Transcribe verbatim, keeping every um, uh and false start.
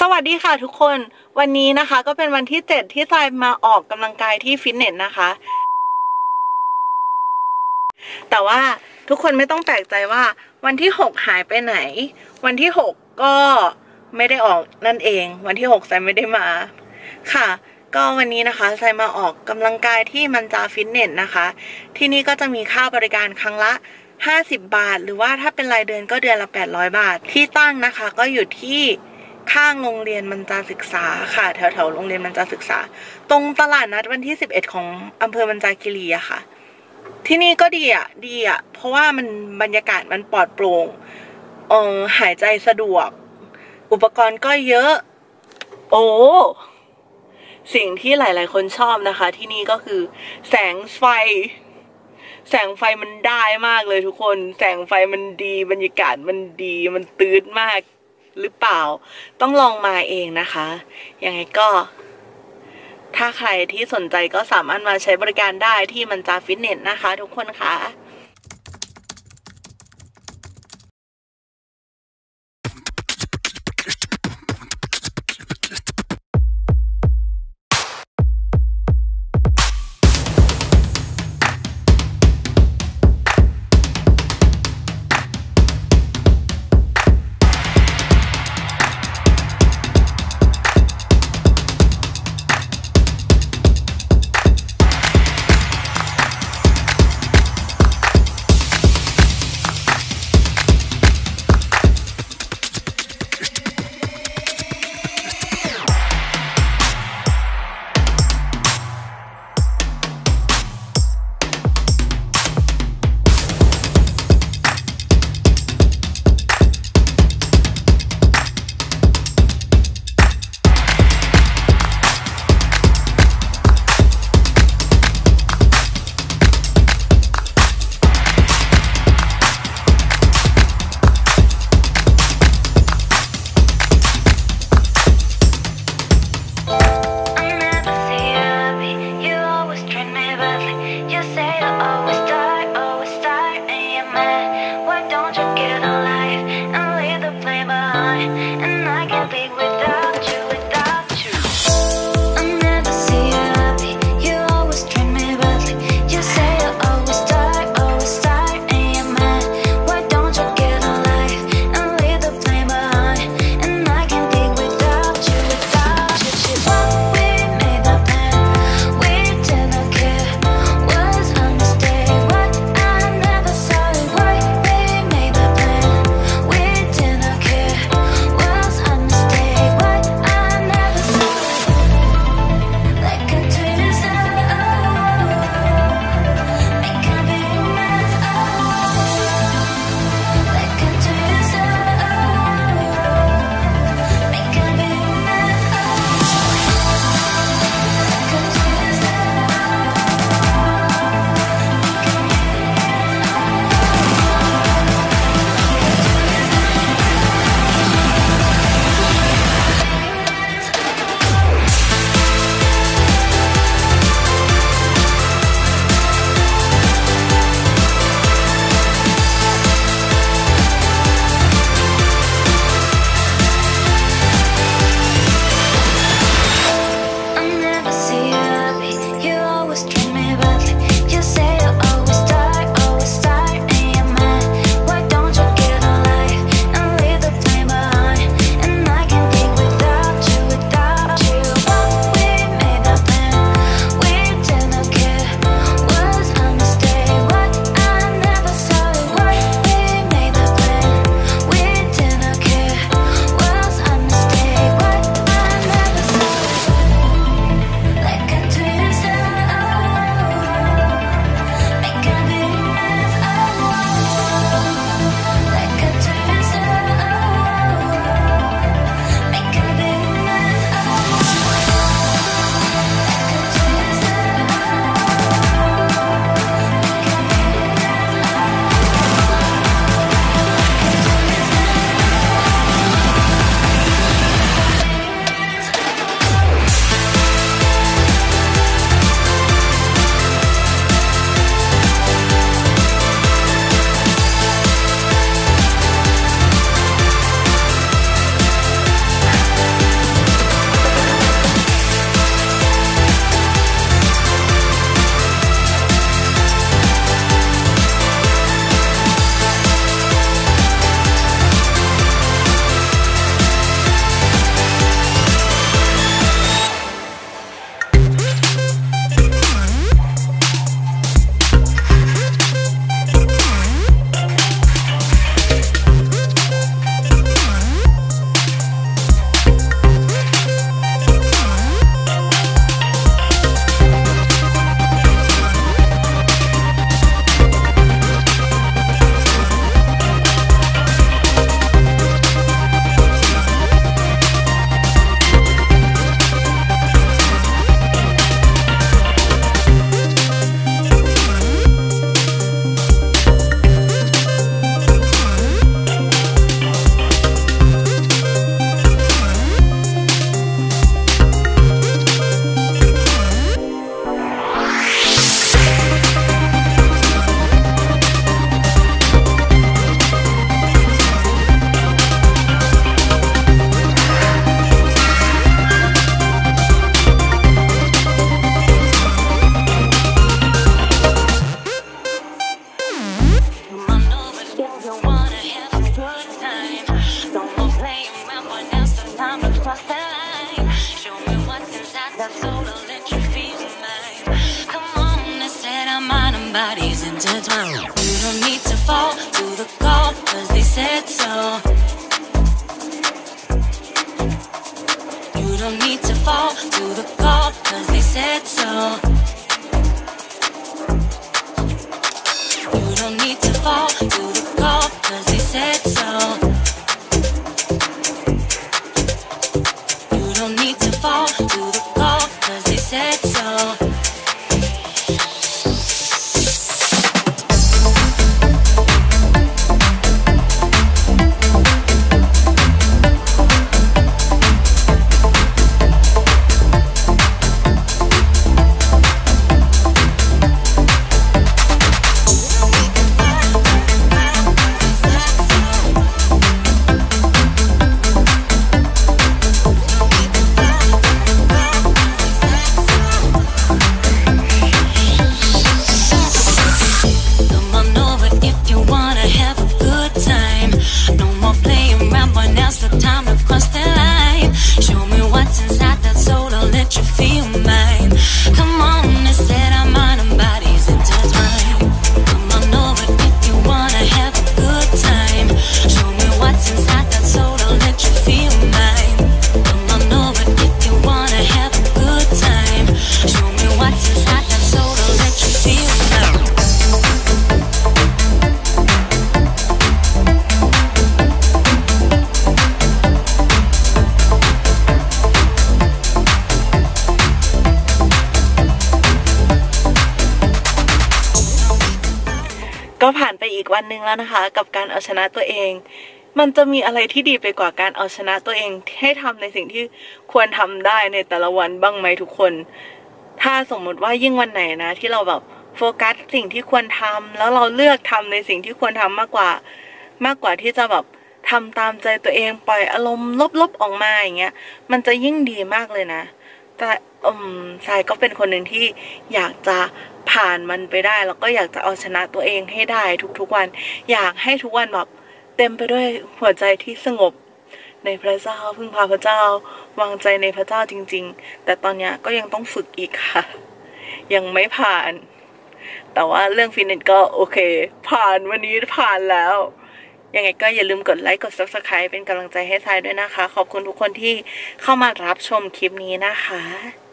สวัสดีค่ะทุกคนวันนี้นะคะก็เป็นวันที่เจ็ดที่ทรายมาออกกำลังกายที่ฟิตเนสนะคะแต่ว่าทุกคนไม่ต้องแปลกใจว่าวันที่หกหายไปไหนวันที่หกก็ไม่ได้ออกนั่นเองวันที่หกทรายไม่ได้มาค่ะก็วันนี้นะคะทรายมาออกกำลังกายที่มันจาฟิตเนสนะคะที่นี่ก็จะมีค่าบริการครั้งละห้าสิบบาทหรือว่าถ้าเป็นรายเดือนก็เดือนละแปดร้อยบาทที่ตั้งนะคะก็อยู่ที่ข้างโรงเรียนมันจาศึกษาค่ะแถวแถวโรงเรียนมันจาศึกษาตรงตลาดนัดวันที่สิบเอ็ดของอำเภอมันจาคีรีอะค่ะที่นี่ก็ดีอะดีอะเพราะว่ามันบรรยากาศมันปลอดโปร่งเออหายใจสะดวกอุปกรณ์ก็เยอะโอ้สิ่งที่หลายๆคนชอบนะคะที่นี่ก็คือแสงไฟแสงไฟมันได้มากเลยทุกคนแสงไฟมันดีบรรยากาศมันดีมันตื้นมากหรือเปล่าต้องลองมาเองนะคะยังไงก็ถ้าใครที่สนใจก็สามารถมาใช้บริการได้ที่มันจาฟิตเนสนะคะทุกคนคะ time to cross that line. Show me what's inside that soul, I'll let you feel mine. Come on, they said our mind and bodies intertwined. You don't need to fall to the call, cause they said so. You don't need to fall to the call, cause they said so. You don't need to fall to the call, cause they said so. You don't need to fall to the call, cause they said so. ก็ผ่านไปอีกวันหนึ่งแล้วนะคะกับการเอาชนะตัวเองมันจะมีอะไรที่ดีไปกว่าการเอาชนะตัวเองให้ทำในสิ่งที่ควรทำได้ในแต่ละวันบ้างไหมทุกคนถ้าสมมติว่ายิ่งวันไหนนะที่เราแบบโฟกัสสิ่งที่ควรทำแล้วเราเลือกทำในสิ่งที่ควรทำมากกว่ามากกว่าที่จะแบบทำตามใจตัวเองปล่อยอารมณ์ลบๆออกมาอย่างเงี้ยมันจะยิ่งดีมากเลยนะแต่อืมทรายก็เป็นคนหนึ่งที่อยากจะผ่านมันไปได้แล้วก็อยากจะเอาชนะตัวเองให้ได้ทุกๆวันอยากให้ทุกวันแบบเต็มไปด้วยหัวใจที่สงบในพระเจ้าพึ่งพาพระเจ้าวางใจในพระเจ้าจริงๆแต่ตอนนี้ก็ยังต้องฝึกอีกค่ะยังไม่ผ่านแต่ว่าเรื่องฟิตเนสก็โอเคผ่านวันนี้ผ่านแล้วยังไงก็อย่าลืมกดไลค์กด ซับสไครบ์ เป็นกำลังใจให้ทรายด้วยนะคะขอบคุณทุกคนที่เข้ามารับชมคลิปนี้นะคะ